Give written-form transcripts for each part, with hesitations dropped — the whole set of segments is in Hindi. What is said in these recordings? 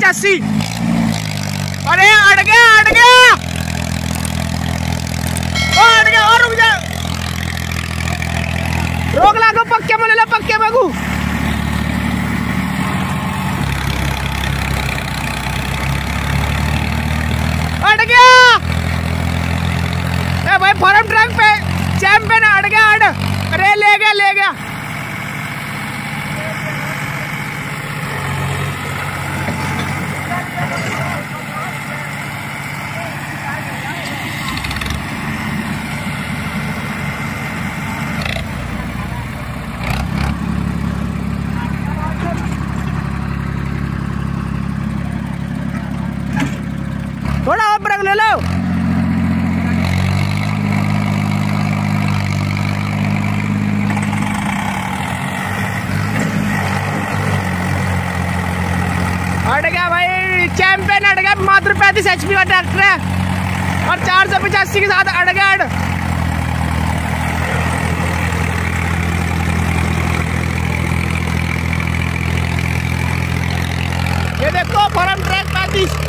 85। अरे अड़ गया अड़ गया, अड़ गया और रुक जा, रोक लागो पक्के बोले पक्के बागू। अड़ गया ए भाई, फॉर्म ट्रैक पे चैंपियन अड़ गया अड़। अरे ले गया ले गया। थोड़ा और ब्रेक ले लो। अड़ गया भाई, चैंपियन अड़ गया। मात्र 35 HP का ट्रैक्टर है और 485 के साथ अड़ गया अड़। ये देखो फॉर्म ट्रैक 35।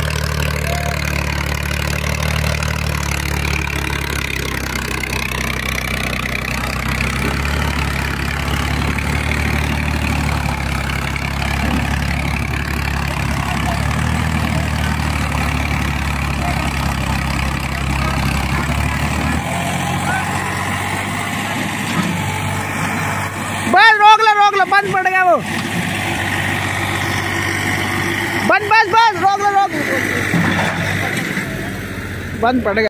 बस रोक लो बंद पड़ गया वो, बंद बस रोक लो बंद पड़ गया।